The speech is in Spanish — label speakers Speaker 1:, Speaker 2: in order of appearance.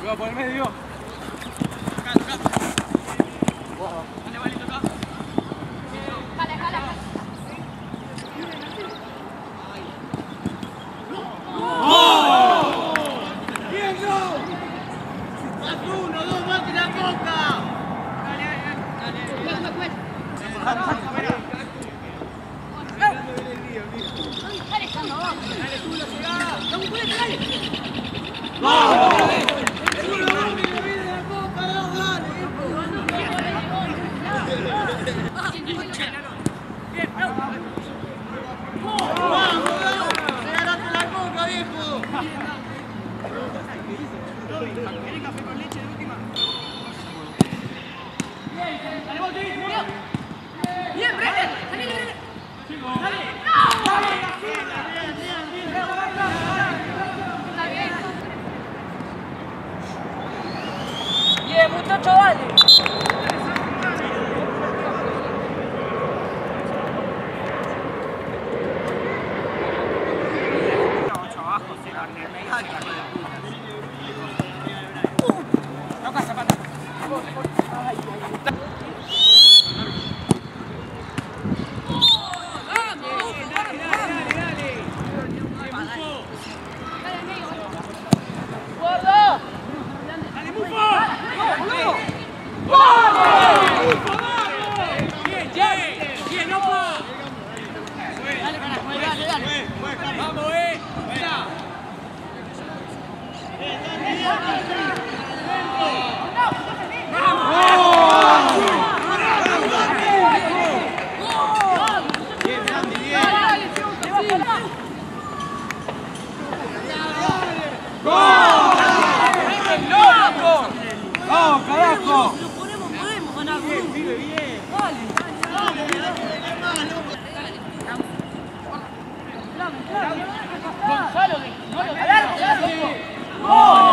Speaker 1: Toca por el medio. Toca. Wow. Vale, toca. Jala. ¡Oh! ¡Bien, no! ¡Más uno, dos más que la Coca! Dale.
Speaker 2: Bien, muchacho, dale.
Speaker 1: Toca, Zapata.
Speaker 2: ¡Guarda!
Speaker 1: ¡Dale, Bufo! ¡Bien, no puedo!
Speaker 2: Dale, dale.
Speaker 1: ¡Vamos, ¡Mira! ¡Vamos, carajo!
Speaker 2: Podemos ganar.
Speaker 1: Bien.
Speaker 2: Gonzalo, no lo